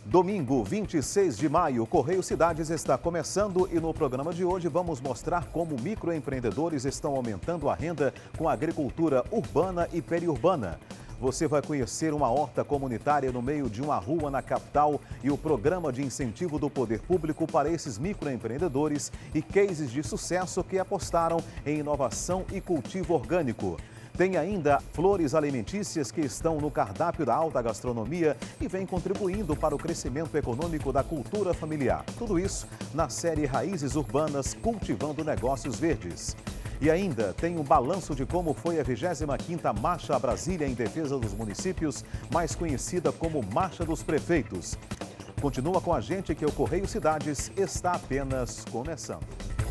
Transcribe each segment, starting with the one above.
Domingo, 26 de maio, Correio Cidades está começando e no programa de hoje vamos mostrar como microempreendedores estão aumentando a renda com a agricultura urbana e periurbana. Você vai conhecer uma horta comunitária no meio de uma rua na capital e o programa de incentivo do poder público para esses microempreendedores e cases de sucesso que apostaram em inovação e cultivo orgânico. Tem ainda flores alimentícias que estão no cardápio da alta gastronomia e vem contribuindo para o crescimento econômico da cultura familiar. Tudo isso na série Raízes Urbanas, Cultivando Negócios Verdes. E ainda tem um balanço de como foi a 25ª Marcha a Brasília em defesa dos municípios, mais conhecida como Marcha dos Prefeitos. Continua com a gente que o Correio Cidades está apenas começando.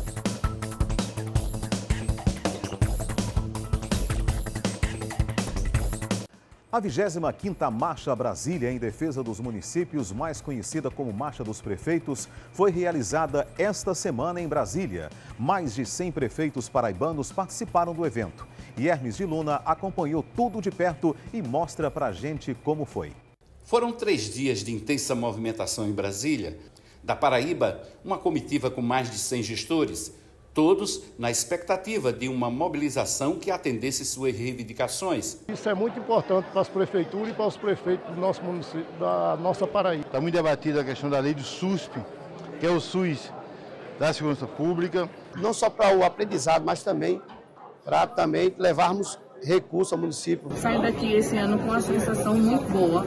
A 25ª Marcha a Brasília em defesa dos municípios, mais conhecida como Marcha dos Prefeitos, foi realizada esta semana em Brasília. Mais de 100 prefeitos paraibanos participaram do evento. E Hermes de Luna acompanhou tudo de perto e mostra pra gente como foi. Foram 3 dias de intensa movimentação em Brasília. Da Paraíba, uma comitiva com mais de 100 gestores, todos na expectativa de uma mobilização que atendesse suas reivindicações. Isso é muito importante para as prefeituras e para os prefeitos do nosso município, da nossa Paraíba. Está muito debatida a questão da lei do SUSP, que é o SUS da Segurança Pública. Não só para o aprendizado, mas também para levarmos recursos ao município. Saio daqui esse ano com uma sensação muito boa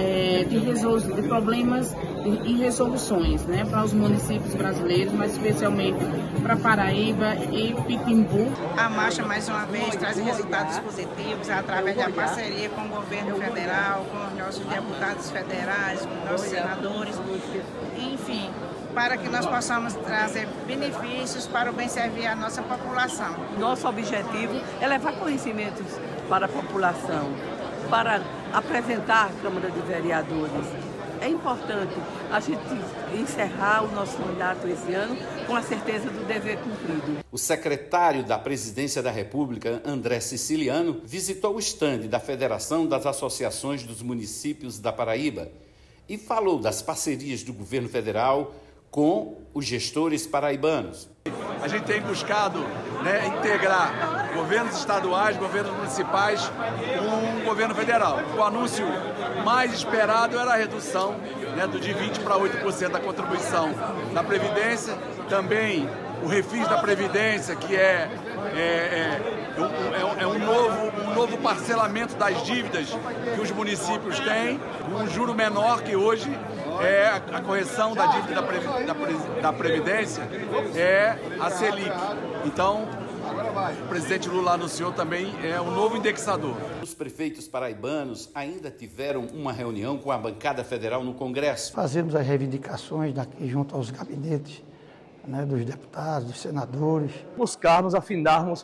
de problemas e resoluções, né, para os municípios brasileiros, mas especialmente para Paraíba e Pitimbu. A marcha, mais uma vez, traz resultados positivos através da parceria com o governo federal, com os nossos deputados federais, com os nossos senadores, enfim, para que nós possamos trazer benefícios para o bem servir a nossa população. Nosso objetivo é levar conhecimentos para a população, para apresentar a Câmara de Vereadores. É importante a gente encerrar o nosso mandato esse ano com a certeza do dever cumprido. O secretário da Presidência da República, André Siciliano, visitou o estande da Federação das Associações dos Municípios da Paraíba e falou das parcerias do governo federal com os gestores paraibanos. A gente tem buscado integrar governos estaduais, governos municipais com o governo federal. O anúncio mais esperado era a redução de 20% para 8% da contribuição da Previdência, também o refis da Previdência, que é um novo parcelamento das dívidas que os municípios têm, um juro menor que hoje é a correção da dívida da Previdência, é a Selic. Então, o presidente Lula anunciou também um novo indexador. Os prefeitos paraibanos ainda tiveram uma reunião com a bancada federal no Congresso. Fazemos as reivindicações junto aos gabinetes dos deputados, dos senadores. Buscarmos, afinarmos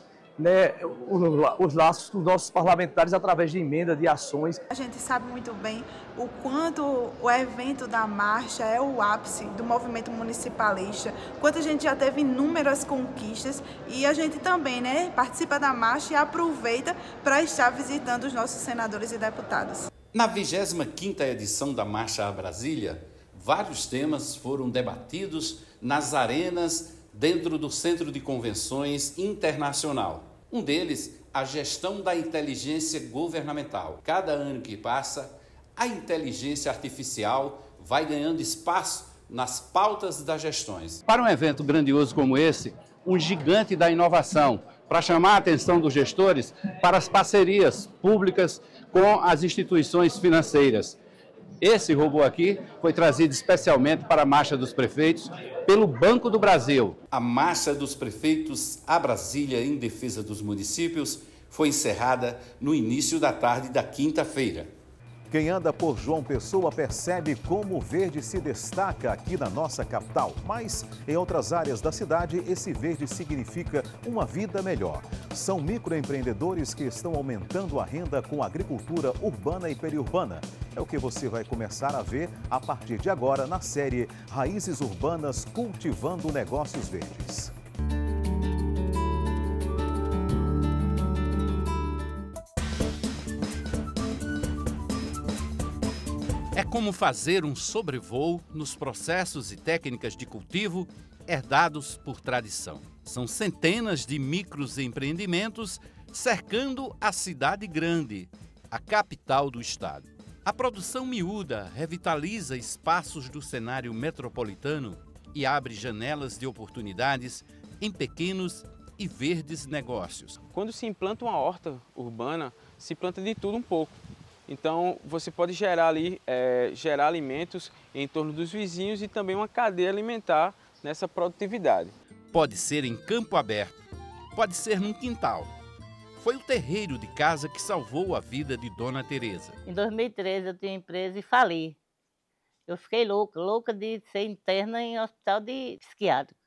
os laços dos nossos parlamentares através de emenda, de ações. A gente sabe muito bem o quanto o evento da marcha é o ápice do movimento municipalista, quanto a gente já teve inúmeras conquistas e a gente também participa da marcha e aproveita para estar visitando os nossos senadores e deputados. Na 25ª edição da Marcha a Brasília, vários temas foram debatidos nas arenas dentro do Centro de Convenções Internacional. Um deles, a gestão da inteligência governamental. Cada ano que passa, a inteligência artificial vai ganhando espaço nas pautas das gestões. Para um evento grandioso como esse, um gigante da inovação, para chamar a atenção dos gestores para as parcerias públicas com as instituições financeiras. Esse robô aqui foi trazido especialmente para a Marcha dos Prefeitos pelo Banco do Brasil. A Marcha dos Prefeitos a Brasília em defesa dos municípios foi encerrada no início da tarde da quinta-feira. Quem anda por João Pessoa percebe como o verde se destaca aqui na nossa capital. Mas em outras áreas da cidade, esse verde significa uma vida melhor. São microempreendedores que estão aumentando a renda com a agricultura urbana e periurbana. É o que você vai começar a ver a partir de agora na série Raízes Urbanas, Cultivando Negócios Verdes. É como fazer um sobrevoo nos processos e técnicas de cultivo herdados por tradição. São centenas de microempreendimentos cercando a cidade grande, a capital do estado. A produção miúda revitaliza espaços do cenário metropolitano e abre janelas de oportunidades em pequenos e verdes negócios. Quando se implanta uma horta urbana, se planta de tudo um pouco. Então, você pode gerar ali, gerar alimentos em torno dos vizinhos e também uma cadeia alimentar nessa produtividade. Pode ser em campo aberto, pode ser num quintal. Foi o terreiro de casa que salvou a vida de Dona Tereza. Em 2013 eu tinha empresa e fali. Eu fiquei louca de ser interna em hospital de psiquiátrico.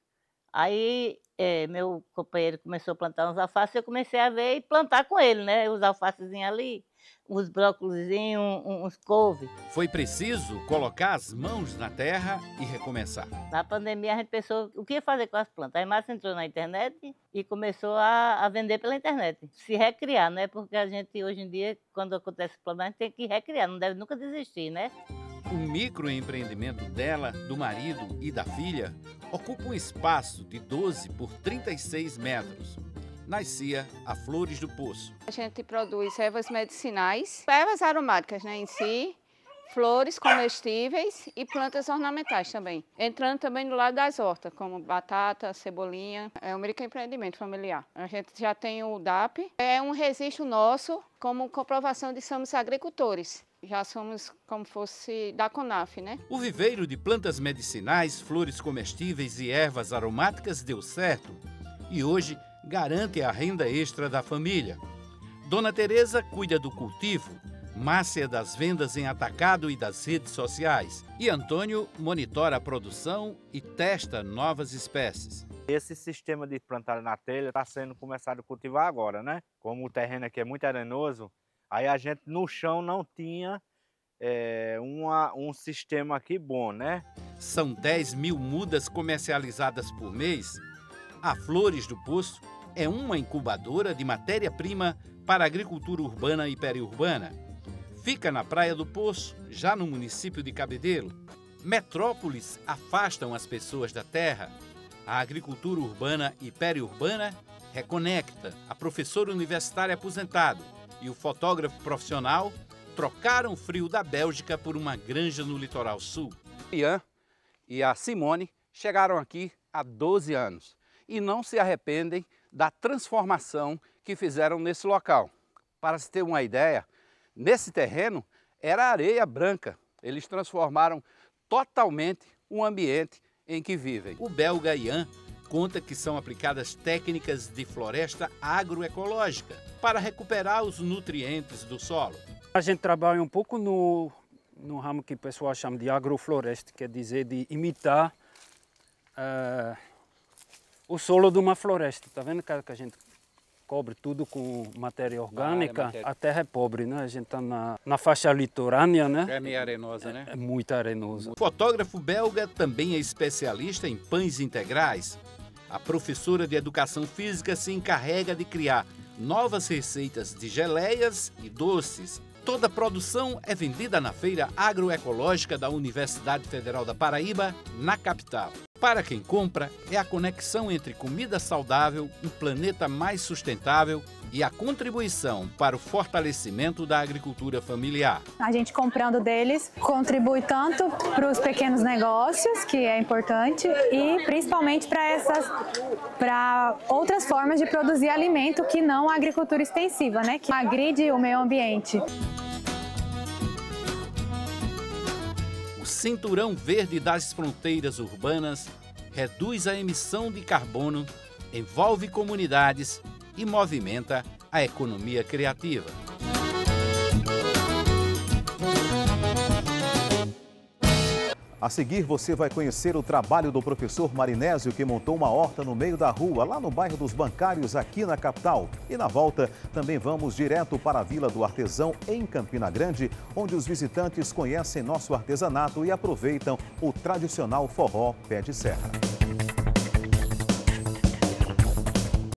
Aí meu companheiro começou a plantar uns alfaces, eu comecei a ver e plantar com ele, né? Os alfacezinhos ali, uns brócolizinhos, uns couve. Foi preciso colocar as mãos na terra e recomeçar. Na pandemia a gente pensou o que ia fazer com as plantas. Aí Márcia entrou na internet e começou a vender pela internet. Se recriar, né? Porque a gente hoje em dia, quando acontece problema, a gente tem que recriar, não deve nunca desistir, né? O microempreendimento dela, do marido e da filha ocupa um espaço de 12 por 36 metros. Nascia a Flores do Poço. A gente produz ervas medicinais, ervas aromáticas, né, em si, flores comestíveis e plantas ornamentais também. Entrando também no lado das hortas, como batata, cebolinha. É um microempreendimento familiar. A gente já tem o DAP. É um registro nosso como comprovação de somos agricultores. Já somos como fosse da CONAF, né? O viveiro de plantas medicinais, flores comestíveis e ervas aromáticas deu certo e hoje garante a renda extra da família. Dona Tereza cuida do cultivo, Márcia das vendas em atacado e das redes sociais e Antônio monitora a produção e testa novas espécies. Esse sistema de plantar na telha está sendo começado a cultivar agora, né? Como o terreno aqui é muito arenoso, aí a gente no chão não tinha um sistema aqui bom, né? São 10 mil mudas comercializadas por mês. A Flores do Poço é uma incubadora de matéria-prima para a agricultura urbana e periurbana. Fica na Praia do Poço, já no município de Cabedelo. Metrópoles afastam as pessoas da terra. A agricultura urbana e periurbana reconecta. A professora universitária aposentada e o fotógrafo profissional trocaram o frio da Bélgica por uma granja no litoral sul. Ian e a Simone chegaram aqui há 12 anos e não se arrependem da transformação que fizeram nesse local. Para se ter uma ideia, nesse terreno era areia branca. Eles transformaram totalmente o ambiente em que vivem. O belga Ian conta que são aplicadas técnicas de floresta agroecológica para recuperar os nutrientes do solo. A gente trabalha um pouco no ramo que o pessoal chama de agrofloresta, quer dizer, de imitar o solo de uma floresta. Tá vendo que a gente cobre tudo com matéria orgânica? A terra é pobre, né? A gente está na faixa litorânea, né? É meio arenosa, né? É muito arenosa. O fotógrafo belga também é especialista em pães integrais. A professora de educação física se encarrega de criar novas receitas de geleias e doces. Toda a produção é vendida na Feira Agroecológica da Universidade Federal da Paraíba, na capital. Para quem compra, é a conexão entre comida saudável, um planeta mais sustentável e a contribuição para o fortalecimento da agricultura familiar. A gente comprando deles contribui tanto para os pequenos negócios, que é importante, e principalmente para outras formas de produzir alimento que não a agricultura extensiva, né? Que agride o meio ambiente. O Cinturão Verde das Fronteiras Urbanas reduz a emissão de carbono, envolve comunidades e movimenta a economia criativa. A seguir, você vai conhecer o trabalho do professor Marinésio, que montou uma horta no meio da rua, lá no bairro dos Bancários, aqui na capital. E na volta, também vamos direto para a Vila do Artesão, em Campina Grande, onde os visitantes conhecem nosso artesanato e aproveitam o tradicional forró pé de serra.